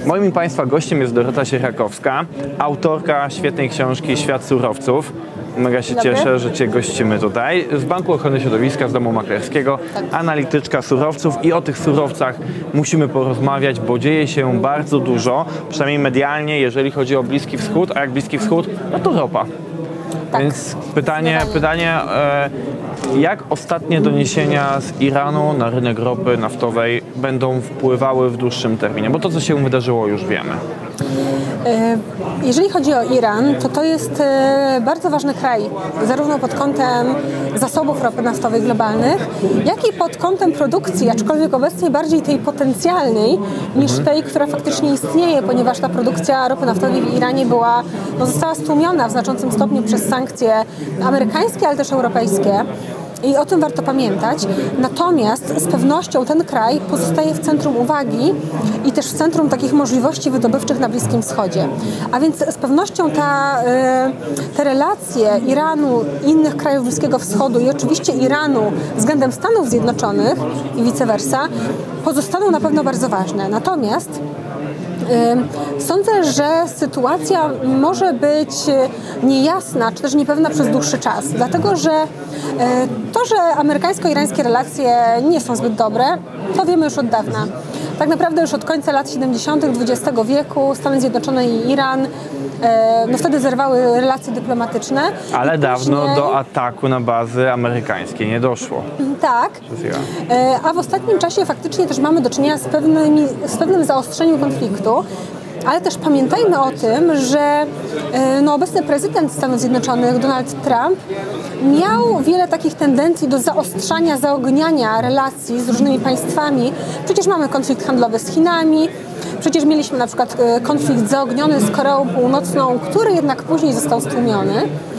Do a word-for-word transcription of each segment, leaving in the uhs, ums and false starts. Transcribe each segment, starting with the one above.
Moim i Państwa gościem jest Dorota Sierakowska, autorka świetnej książki Świat surowców. Mega się Dobry. cieszę, że Cię gościmy tutaj. Z Banku Ochrony Środowiska, z Domu Maklerskiego, Tak. analityczka surowców i o tych surowcach musimy porozmawiać, bo dzieje się bardzo dużo, przynajmniej medialnie, jeżeli chodzi o Bliski Wschód, a jak Bliski Wschód, no to ropa. Tak. Więc pytanie, pytanie e, jak ostatnie doniesienia z Iranu na rynek ropy naftowej będą wpływały w dłuższym terminie? Bo to, co się wydarzyło, już wiemy. Jeżeli chodzi o Iran, to to jest bardzo ważny kraj, zarówno pod kątem zasobów ropy naftowej globalnych, jak i pod kątem produkcji, aczkolwiek obecnie bardziej tej potencjalnej niż tej, która faktycznie istnieje, ponieważ ta produkcja ropy naftowej w Iranie była, no, została stłumiona w znaczącym stopniu przez sankcje amerykańskie, ale też europejskie. I o tym warto pamiętać. Natomiast z pewnością ten kraj pozostaje w centrum uwagi i też w centrum takich możliwości wydobywczych na Bliskim Wschodzie. A więc z pewnością ta, te relacje Iranu i innych krajów Bliskiego Wschodu i oczywiście Iranu względem Stanów Zjednoczonych i vice versa pozostaną na pewno bardzo ważne. Natomiast sądzę, że sytuacja może być niejasna, czy też niepewna przez dłuższy czas, dlatego że to, że amerykańsko-irańskie relacje nie są zbyt dobre, to wiemy już od dawna. Tak naprawdę już od końca lat siedemdziesiątych dwudziestego wieku Stany Zjednoczone i Iran no wtedy zerwały relacje dyplomatyczne. Ale dawno później... do ataku na bazy amerykańskie nie doszło. Tak, a w ostatnim czasie faktycznie też mamy do czynienia z, pewnymi, z pewnym zaostrzeniem konfliktu. Ale też pamiętajmy o tym, że no, obecny prezydent Stanów Zjednoczonych, Donald Trump, miał wiele takich tendencji do zaostrzania, zaogniania relacji z różnymi państwami. Przecież mamy konflikt handlowy z Chinami, przecież mieliśmy na przykład konflikt zaogniony z Koreą Północną, który jednak później został stłumiony.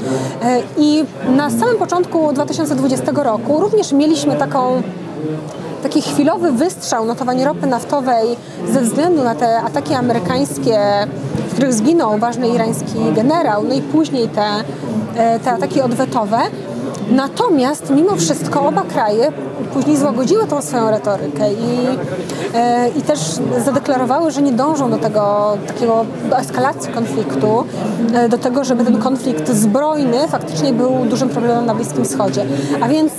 I na samym początku dwa tysiące dwudziestego roku również mieliśmy taką taki chwilowy wystrzał notowania ropy naftowej ze względu na te ataki amerykańskie, w których zginął ważny irański generał, no i później te, te ataki odwetowe. Natomiast mimo wszystko oba kraje później złagodziły tą swoją retorykę i, i też zadeklarowały, że nie dążą do tego, takiego, do eskalacji konfliktu, do tego, żeby ten konflikt zbrojny faktycznie był dużym problemem na Bliskim Wschodzie. A więc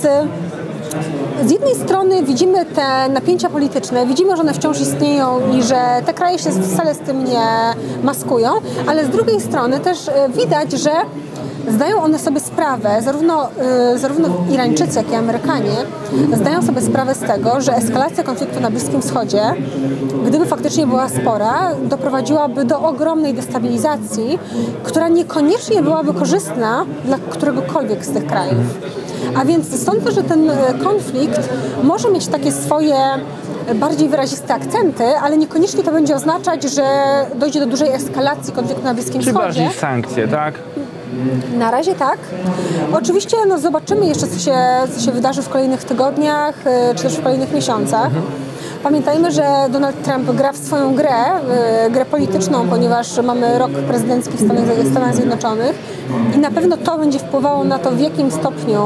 z jednej strony widzimy te napięcia polityczne, widzimy, że one wciąż istnieją i że te kraje się wcale z tym nie maskują, ale z drugiej strony też widać, że zdają one sobie sprawę, zarówno, zarówno Irańczycy, jak i Amerykanie, zdają sobie sprawę z tego, że eskalacja konfliktu na Bliskim Wschodzie, gdyby faktycznie była spora, doprowadziłaby do ogromnej destabilizacji, która niekoniecznie byłaby korzystna dla któregokolwiek z tych krajów. A więc sądzę, że ten konflikt może mieć takie swoje bardziej wyraziste akcenty, ale niekoniecznie to będzie oznaczać, że dojdzie do dużej eskalacji konfliktu na Bliskim Czy Wschodzie. bardziej sankcje, tak? Na razie tak. Oczywiście no, zobaczymy jeszcze, co się, co się wydarzy w kolejnych tygodniach, czy też w kolejnych miesiącach. Mhm. Pamiętajmy, że Donald Trump gra w swoją grę, grę polityczną, ponieważ mamy rok prezydencki w Stanach, Stanach Zjednoczonych i na pewno to będzie wpływało na to, w jakim stopniu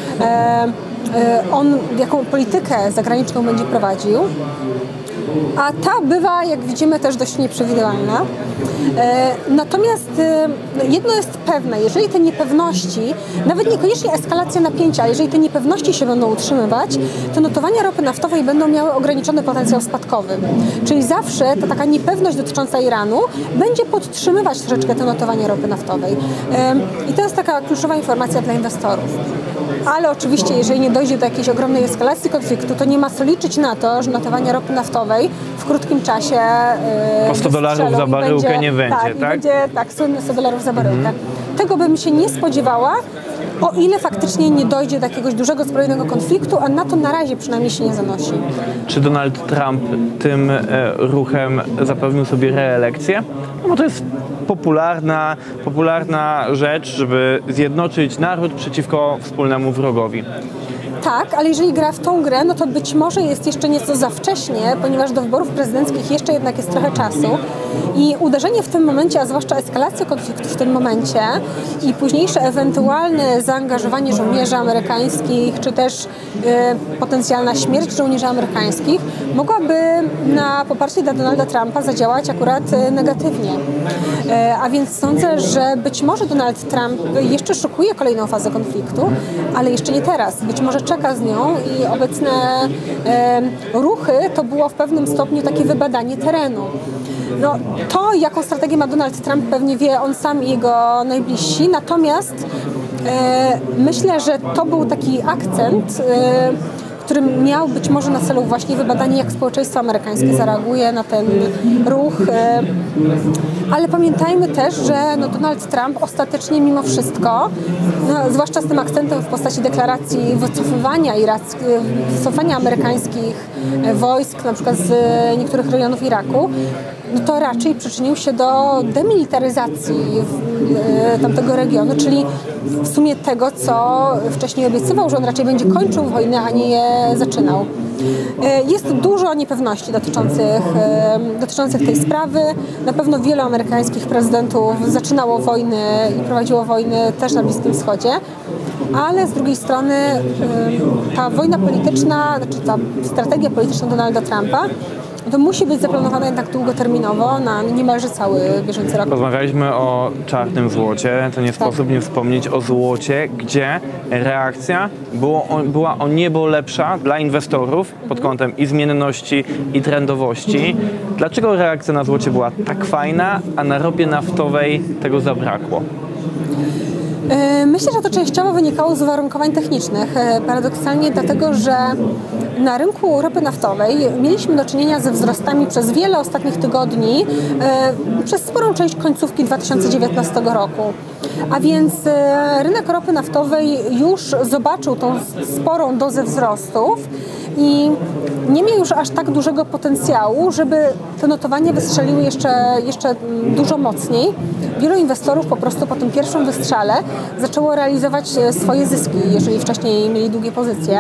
on, jaką politykę zagraniczną będzie prowadził. A ta bywa, jak widzimy, też dość nieprzewidywalna. Natomiast jedno jest pewne, jeżeli te niepewności, nawet niekoniecznie eskalacja napięcia, ale jeżeli te niepewności się będą utrzymywać, to notowania ropy naftowej będą miały ograniczony potencjał spadkowy. Czyli zawsze ta taka niepewność dotycząca Iranu będzie podtrzymywać troszeczkę te notowania ropy naftowej. I to jest taka kluczowa informacja dla inwestorów. Ale oczywiście, jeżeli nie dojdzie do jakiejś ogromnej eskalacji konfliktu, to nie ma co liczyć na to, że notowania ropy naftowej w krótkim czasie yy, po sto dolarów za baryłkę będzie, nie będzie, tak? tak? Będzie, tak, słynne sto dolarów za baryłkę. Mhm. Tego bym się nie spodziewała, o ile faktycznie nie dojdzie do jakiegoś dużego zbrojnego konfliktu, a na to na razie przynajmniej się nie zanosi. Czy Donald Trump tym e, ruchem zapewnił sobie reelekcję? No bo to jest popularna, popularna rzecz, żeby zjednoczyć naród przeciwko wspólnemu wrogowi. tak, ale jeżeli gra w tą grę, no to być może jest jeszcze nieco za wcześnie, ponieważ do wyborów prezydenckich jeszcze jednak jest trochę czasu i uderzenie w tym momencie, a zwłaszcza eskalacja konfliktu w tym momencie i późniejsze ewentualne zaangażowanie żołnierzy amerykańskich, czy też y, potencjalna śmierć żołnierzy amerykańskich mogłaby na poparcie dla Donalda Trumpa zadziałać akurat y, negatywnie. Y, a więc sądzę, że być może Donald Trump jeszcze szukuje kolejną fazę konfliktu, ale jeszcze nie teraz. Być może czeka z nią i obecne e, ruchy to było w pewnym stopniu takie wybadanie terenu. No, to, jaką strategię ma Donald Trump, pewnie wie on sam i jego najbliżsi, natomiast e, myślę, że to był taki akcent, e, który miał być może na celu właśnie wybadanie, jak społeczeństwo amerykańskie zareaguje na ten ruch. Ale pamiętajmy też, że no Donald Trump ostatecznie mimo wszystko, no, zwłaszcza z tym akcentem w postaci deklaracji wycofywania, Irac, wycofania amerykańskich wojsk, na przykład z niektórych rejonów Iraku, no to raczej przyczynił się do demilitaryzacji tamtego regionu, czyli w sumie tego, co wcześniej obiecywał, że on raczej będzie kończył wojnę, a nie je zaczynał. Jest dużo niepewności dotyczących, dotyczących tej sprawy. Na pewno wielu amerykańskich prezydentów zaczynało wojny i prowadziło wojny też na Bliskim Wschodzie, ale z drugiej strony ta wojna polityczna, znaczy ta strategia polityczna Donalda Trumpa to musi być zaplanowane jednak długoterminowo na niemalże cały bieżący rok. Rozmawialiśmy o czarnym złocie, to nie tak. sposób nie wspomnieć o złocie, gdzie reakcja było, była o niebo lepsza dla inwestorów pod kątem i zmienności, i trendowości. Dlaczego reakcja na złocie była tak fajna, a na ropie naftowej tego zabrakło? Myślę, że to częściowo wynikało z uwarunkowań technicznych. Paradoksalnie dlatego, że na rynku ropy naftowej mieliśmy do czynienia ze wzrostami przez wiele ostatnich tygodni, przez sporą część końcówki dwa tysiące dziewiętnastego roku. A więc rynek ropy naftowej już zobaczył tą sporą dozę wzrostów i nie miał już aż tak dużego potencjału, żeby te notowania wystrzeliły jeszcze, jeszcze dużo mocniej. Wielu inwestorów po prostu po tym pierwszym wystrzale zaczęło realizować swoje zyski, jeżeli wcześniej mieli długie pozycje.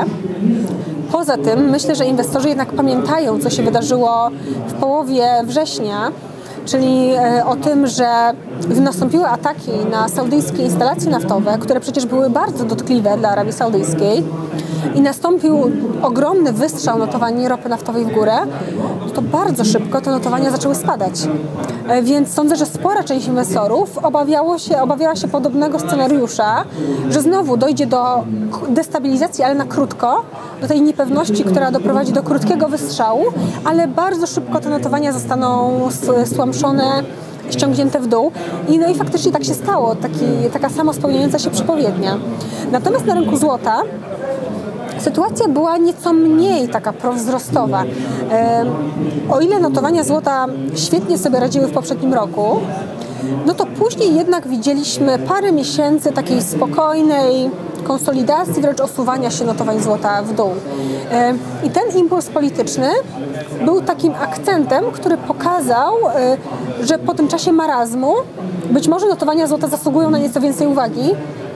Poza tym myślę, że inwestorzy jednak pamiętają, co się wydarzyło w połowie września, czyli o tym, że nastąpiły ataki na saudyjskie instalacje naftowe, które przecież były bardzo dotkliwe dla Arabii Saudyjskiej i nastąpił ogromny wystrzał notowań ropy naftowej w górę, to bardzo szybko te notowania zaczęły spadać. Więc sądzę, że spora część inwestorów obawiało się, obawiała się podobnego scenariusza, że znowu dojdzie do destabilizacji, ale na krótko, do tej niepewności, która doprowadzi do krótkiego wystrzału, ale bardzo szybko te notowania zostaną stłamszone, ściągnięte w dół. I, no i faktycznie tak się stało, taki, taka samo spełniająca się przepowiednia. Natomiast na rynku złota sytuacja była nieco mniej taka prowzrostowa. E, o ile notowania złota świetnie sobie radziły w poprzednim roku, no to później jednak widzieliśmy parę miesięcy takiej spokojnej konsolidacji, wręcz osuwania się notowań złota w dół. E, I ten impuls polityczny był takim akcentem, który pokazał, e, że po tym czasie marazmu być może notowania złota zasługują na nieco więcej uwagi.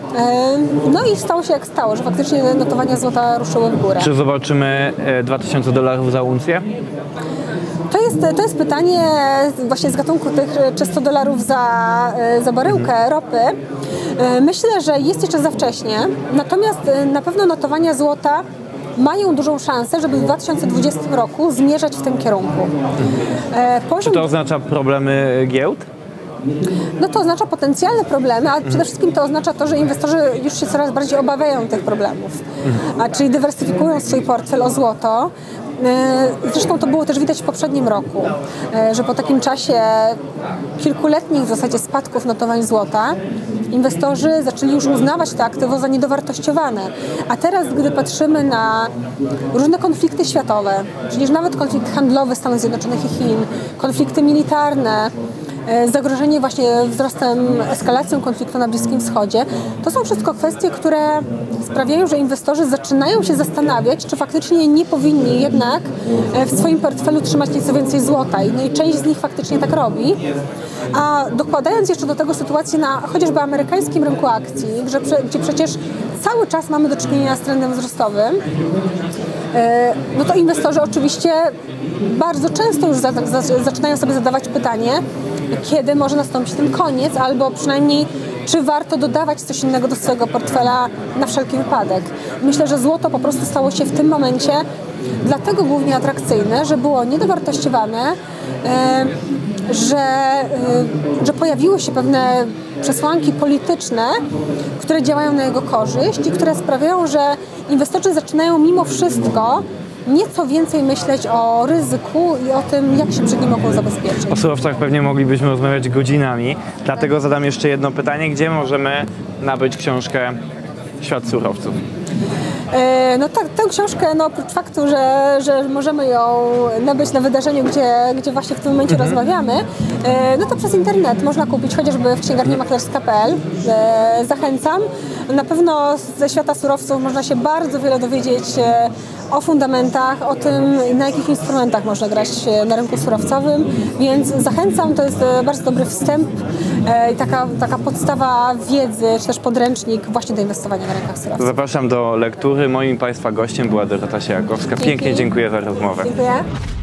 No i stało się jak stało, że faktycznie notowania złota ruszyły w górę. Czy zobaczymy dwa tysiące dolarów za uncję? To jest, to jest pytanie właśnie z gatunku tych czy sto dolarów za, za baryłkę ropy. Myślę, że jest jeszcze za wcześnie, natomiast na pewno notowania złota mają dużą szansę, żeby w dwa tysiące dwudziestym roku zmierzać w tym kierunku. Poziom... Czy to oznacza problemy giełd? No to oznacza potencjalne problemy, a przede wszystkim to oznacza to, że inwestorzy już się coraz bardziej obawiają tych problemów, a czyli dywersyfikują swój portfel o złoto. Zresztą to było też widać w poprzednim roku, że po takim czasie kilkuletnich w zasadzie spadków notowań złota inwestorzy zaczęli już uznawać to aktywo za niedowartościowane. A teraz, gdy patrzymy na różne konflikty światowe, przecież nawet konflikt handlowy Stanów Zjednoczonych i Chin, konflikty militarne, zagrożenie właśnie wzrostem, eskalacją konfliktu na Bliskim Wschodzie, to są wszystko kwestie, które sprawiają, że inwestorzy zaczynają się zastanawiać, czy faktycznie nie powinni jednak w swoim portfelu trzymać nieco więcej złota. No i część z nich faktycznie tak robi. A dokładając jeszcze do tego sytuację na chociażby amerykańskim rynku akcji, gdzie, gdzie przecież cały czas mamy do czynienia z trendem wzrostowym, e, no to inwestorzy oczywiście bardzo często już za, za, zaczynają sobie zadawać pytanie, kiedy może nastąpić ten koniec, albo przynajmniej czy warto dodawać coś innego do swojego portfela na wszelki wypadek. Myślę, że złoto po prostu stało się w tym momencie dlatego głównie atrakcyjne, że było niedowartościowane, że, że pojawiły się pewne przesłanki polityczne, które działają na jego korzyść i które sprawiają, że inwestorzy zaczynają mimo wszystko nieco więcej myśleć o ryzyku i o tym, jak się przed nim mogą zabezpieczyć. O surowcach pewnie moglibyśmy rozmawiać godzinami, dlatego zadam jeszcze jedno pytanie. Gdzie możemy nabyć książkę Świat surowców? No tak, tę książkę, no oprócz faktu, że, że możemy ją nabyć na wydarzeniu, gdzie, gdzie właśnie w tym momencie mhm. rozmawiamy, no to przez internet można kupić chociażby w księgarni maklerska kropka pe el. Zachęcam. Na pewno ze świata surowców można się bardzo wiele dowiedzieć o fundamentach, o tym, na jakich instrumentach można grać na rynku surowcowym, więc zachęcam, to jest bardzo dobry wstęp i taka, taka podstawa wiedzy, czy też podręcznik właśnie do inwestowania na rynkach surowców. Zapraszam do lektury. Moim Państwa gościem była Dorota Sierakowska. Pięknie dziękuję za rozmowę. Dziękuję.